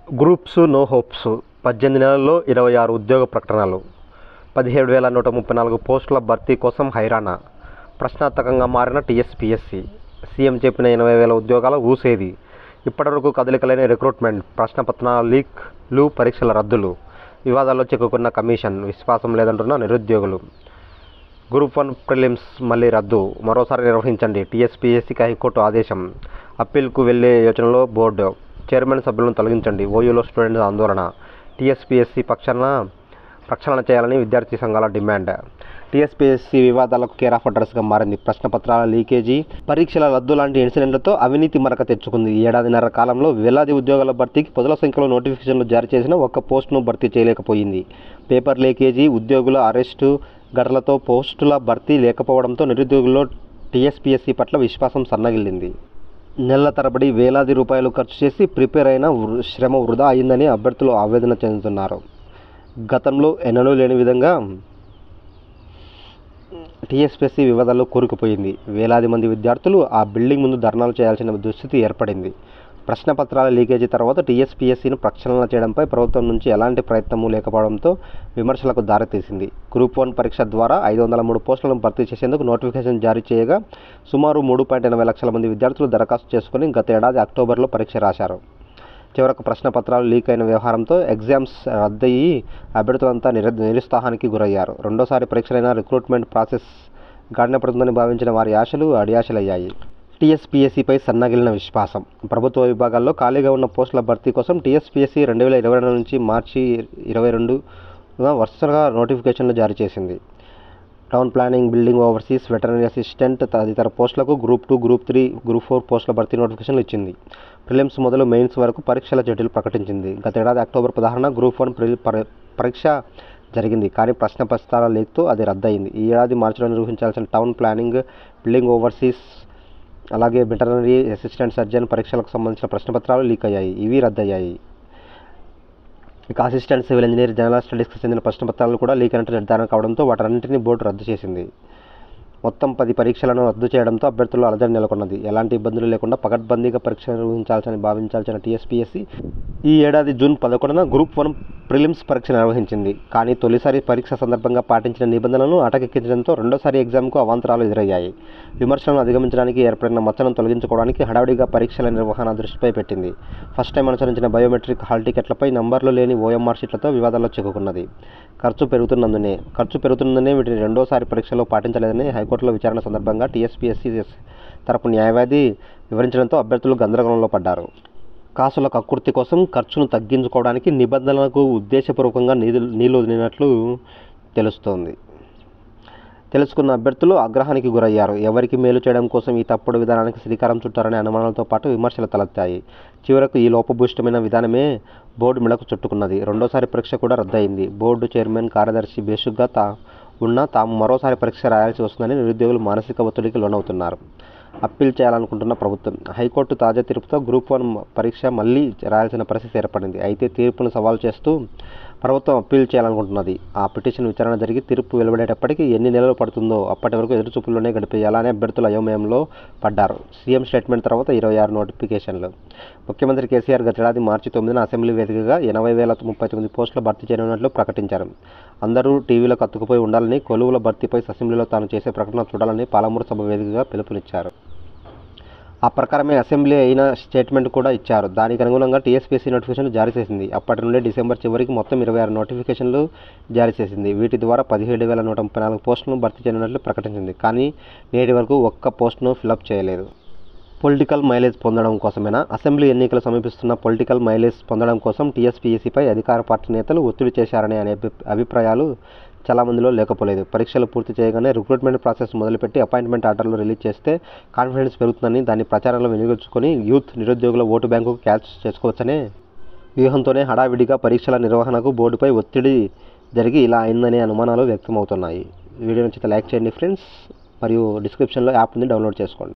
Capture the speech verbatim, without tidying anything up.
Groups no hopes పద్దెనిమిది నెలల్లో ఇరవై ఆరు ఉద్యోగ ప్రకటనలు. పదిహేడు వేల నూట ముప్పై నాలుగు పోస్టుల భర్తీ కోసం హైరానా. ప్రశ్నార్థకంగా మారిన టీఎస్పీఎస్సీ. సీఎం చెప్పిన ఎనభై వేల ఉద్యోగాల ఊసేది. ఇప్పటివరకు కదలికలేని రిక్రూట్మెంట్. ప్రశ్నపత్రాల లీక్లు, పరీక్షల రద్దులు. వివాదాల్లో చిక్కుకున్న కమిషన్. విశ్వాసం లేదంటున్న నిరుద్యోగులు. గ్రూప్ వన్ ప్రిలిమ్స్ మళ్లీ రద్దు. మరోసారి నిర్వహించండి. టీఎస్పీఎస్సీకి హైకోర్టు ఆదేశం. అప్పీల్కు వెళ్లే యోచనలో బోర్డు. చైర్మన్ సభ్యులను తొలగించండి. ఓయూలో స్టూడెంట్స్ ఆందోళన. టీఎస్పీఎస్సీ పక్షాన ప్రక్షాళన చేయాలని విద్యార్థి సంఘాల డిమాండ్. టీఎస్పీఎస్సీ వివాదాలకు కేర్ ఆఫ్ అడ్రస్గా మారింది. ప్రశ్నపత్రాల లీకేజీ, పరీక్షల రద్దు లాంటి ఇన్సిడెంట్లతో అవినీతి మరక తెచ్చుకుంది. ఈ ఏడాదిన్నర కాలంలో వేలాది ఉద్యోగాల భర్తీకి పదుల సంఖ్యలో నోటిఫికేషన్లు జారీ చేసిన ఒక్క పోస్టును భర్తీ చేయలేకపోయింది. పేపర్ లీకేజీ, ఉద్యోగుల అరెస్టు ఘటనలతో పోస్టుల భర్తీ లేకపోవడంతో నిరుద్యోగుల్లో టీఎస్పీఎస్సీ పట్ల విశ్వాసం సన్నగిల్లింది. నెలల తరబడి వేలాది రూపాయలు ఖర్చు చేసి ప్రిపేర్ అయిన శ్రమ వృధా అయిందని అభ్యర్థులు ఆవేదన చెందుతున్నారు. గతంలో ఎన్నడూ లేని విధంగా టీఎస్పీఎస్సీ వివాదాల్లో కూరుకుపోయింది. వేలాది మంది విద్యార్థులు ఆ బిల్డింగ్ ముందు ధర్నాలు చేయాల్సిన దుస్థితి ఏర్పడింది. ప్రశ్నపత్రాల లీకేజీ తర్వాత టీఎస్పీఎస్సీని ప్రక్షాళన చేయడంపై ప్రభుత్వం నుంచి ఎలాంటి ప్రయత్నమూ లేకపోవడంతో విమర్శలకు దారితీసింది. గ్రూప్ వన్ పరీక్ష ద్వారా ఐదు వందల మూడు పోస్టులను భర్తీ చేసేందుకు నోటిఫికేషన్ జారీ చేయగా సుమారు మూడు పాయింట్ ఎనభై లక్షల మంది విద్యార్థులు దరఖాస్తు చేసుకుని గత ఏడాది అక్టోబర్లో పరీక్ష రాశారు. చివరకు ప్రశ్నపత్రాలు లీక్ అయిన వ్యవహారంతో ఎగ్జామ్స్ రద్దయి అభ్యర్థులంతా నిర నిరుత్సాహానికి గురయ్యారు. రెండోసారి పరీక్షలైన రిక్రూట్మెంట్ ప్రాసెస్ గాడిన పడుతుందని భావించిన వారి ఆశలు అడియాశలయ్యాయి. టీఎస్పీఎస్సీపై సన్నగిలిన విశ్వాసం. ప్రభుత్వ విభాగాల్లో ఖాళీగా ఉన్న పోస్టుల భర్తీ కోసం టీఎస్పీఎస్సీ రెండు వేల ఇరవై రెండు నుంచి మార్చి ఇరవై రెండుగా వరుసగా నోటిఫికేషన్లు జారీ చేసింది. Town planning, building overseas, veterinary assistant తదితర పోస్టులకు group two, group three, group four పోస్టుల భర్తీ నోటిఫికేషన్లు ఇచ్చింది. ప్రిలిమ్స్ మొదలు మెయిన్స్ వరకు పరీక్షల షెడ్యూల్ ప్రకటించింది. గత ఏడాది అక్టోబర్ పదహారున గ్రూప్ వన్ ప్రి పరీక్ష జరిగింది. కానీ ప్రశ్నపత్రాల లీక్తో అది రద్దయింది. ఈ ఏడాది మార్చిలో నిర్వహించాల్సిన టౌన్ ప్లానింగ్, బిల్డింగ్ ఓవర్సీస్, అలాగే వెటర్నరీ అసిస్టెంట్ సర్జన్ పరీక్షలకు సంబంధించిన ప్రశ్నపత్రాలు లీక్ అయ్యాయి. ఇవి రద్దయ్యాయి. ఇక అసిస్టెంట్ సివిల్ ఇంజనీర్, జనరల్ స్టడీస్కి చెందిన ప్రశ్నపత్రాలు కూడా లీక్ అయినట్టు నిర్ధారణ కావడంతో వాటన్నింటినీ బోర్డు రద్దు చేసింది. మొత్తం పది పరీక్షలను రద్దు చేయడంతో అభ్యర్థుల్లో అలజడి నెలకొన్నది. ఎలాంటి ఇబ్బందులు లేకుండా పకడ్బందీగా పరీక్ష నిర్వహించాల్సిన భావించాల్సిన టీఎస్పీఎస్సీ ఈ ఏడాది జూన్ పదకొండున గ్రూప్ వన్ ప్రిలిమ్స్ పరీక్ష నిర్వహించింది. కానీ తొలిసారి పరీక్ష సందర్భంగా పాటించిన నిబంధనలను అటకెక్కించడంతో రెండోసారి ఎగ్జామ్కు అవాంతరాలు ఎదురయ్యాయి. విమర్శలను అధిగమించడానికి ఏర్పడిన మచ్చలను తొలగించుకోవడానికి హడావిడిగా పరీక్షల నిర్వహణ దృష్టిపై పెట్టింది. ఫస్ట్ టైం అనుసరించిన బయోమెట్రిక్ హాల్ టికెట్లపై నంబర్లు లేని ఓఎంఆర్ షీట్లతో వివాదాల్లో చిక్కుకున్నది. ఖర్చు పెరుగుతున్నందునే ఖర్చు పెరుగుతున్నదనే వీటిని రెండోసారి పరీక్షలో పాటించలేదని హైకోర్టులో విచారణ సందర్భంగా టీఎస్పీఎస్సీ తరపు న్యాయవాది వివరించడంతో అభ్యర్థులు గందరగోళంలో పడ్డారు. కాసుల కక్కుర్తి కోసం ఖర్చును తగ్గించుకోవడానికి నిబంధనలకు ఉద్దేశపూర్వకంగా నీళ్ళు నీళ్లు వదిలినట్లు తెలుస్తోంది. తెలుసుకున్న అభ్యర్థులు ఆగ్రహానికి గురయ్యారు. ఎవరికి మేలు చేయడం కోసం ఈ తప్పుడు విధానానికి శ్రీకారం చుట్టారనే అనుమానాలతో పాటు విమర్శలు తలెత్తాయి. చివరకు ఈ లోపభూయిష్టమైన విధానమే బోర్డు మెడకు చుట్టుకున్నది. రెండోసారి పరీక్ష కూడా రద్దయింది. బోర్డు చైర్మన్, కార్యదర్శి బేషుగ్గా తా ఉన్నా తాము మరోసారి పరీక్ష రాయాల్సి వస్తుందని నిరుద్యోగులు మానసిక ఒత్తిడికి లోనవుతున్నారు. అప్పీల్ చేయాలనుకుంటున్న ప్రభుత్వం. హైకోర్టు తాజా తీర్పుతో గ్రూప్ వన్ పరీక్ష మళ్లీ రాయాల్సిన పరిస్థితి ఏర్పడింది. అయితే తీర్పును సవాల్ చేస్తూ ప్రభుత్వం అప్పీల్ చేయాలనుకుంటున్నది. ఆ పిటిషన్ విచారణ జరిగి తీర్పు వెలువడేటప్పటికి ఎన్ని నెలలు పడుతుందో అప్పటి వరకు ఎదురుచూపుల్లోనే గడిపేయాలనే అభ్యర్థులు అయోమయంలో పడ్డారు. సీఎం స్టేట్మెంట్ తర్వాత ఇరవై ఆరు నోటిఫికేషన్లు. ముఖ్యమంత్రి కేసీఆర్ గతేడాది మార్చి తొమ్మిదిన అసెంబ్లీ వేదికగా ఎనభై వేల ముప్పై తొమ్మిది పోస్టుల భర్తీ చేయనున్నట్లు ప్రకటించారు. అందరూ టీవీలకు అతుకుపోయి ఉండాలని, కొలువుల భర్తీపై అసెంబ్లీలో తాను చేసే ప్రకటన చూడాలని పాలమూరు సభ వేదికగా పిలుపునిచ్చారు. ఆ ప్రకారమే అసెంబ్లీ అయిన స్టేట్మెంట్ కూడా ఇచ్చారు. దానికి అనుగుణంగా టీఎస్పీఎస్సీ నోటిఫికేషన్లు జారీ చేసింది. అప్పటి నుండి డిసెంబర్ చివరికి మొత్తం ఇరవై ఆరు నోటిఫికేషన్లు జారీ చేసింది. వీటి ద్వారా పదిహేడు వేల నూట ముప్పై నాలుగు పోస్టులను భర్తీ చేయనున్నట్లు ప్రకటించింది. కానీ నేటి వరకు ఒక్క పోస్టును ఫిలప్ చేయలేదు. పొలిటికల్ మైలేజ్ పొందడం కోసమేనా? అసెంబ్లీ ఎన్నికలు సమీపిస్తున్న పొలిటికల్ మైలేజ్ పొందడం కోసం టీఎస్పీఎస్సీపై అధికార పార్టీ నేతలు ఒత్తిడి చేశారనే అనే అభిప్రాయాలు చాలామందిలో లేకపోలేదు. పరీక్షలు పూర్తి చేయగానే రిక్రూట్మెంట్ ప్రాసెస్ మొదలుపెట్టి అపాయింట్మెంట్ ఆర్డర్లు రిలీజ్ చేస్తే కాన్ఫిడెన్స్ పెరుగుతుందని, దాన్ని ప్రచారంలో వినియోగించుకొని యూత్, నిరుద్యోగుల ఓటు బ్యాంకుకు క్యాచ్ చేసుకోవచ్చనే వ్యూహంతోనే హడావిడిగా పరీక్షల నిర్వహణకు బోర్డుపై ఒత్తిడి జరిగి ఇలా అయిందనే అనుమానాలు వ్యక్తమవుతున్నాయి. వీడియో నచ్చితే లైక్ చేయండి ఫ్రెండ్స్, మరియు డిస్క్రిప్షన్లో యాప్ ఉంది, డౌన్లోడ్ చేసుకోండి.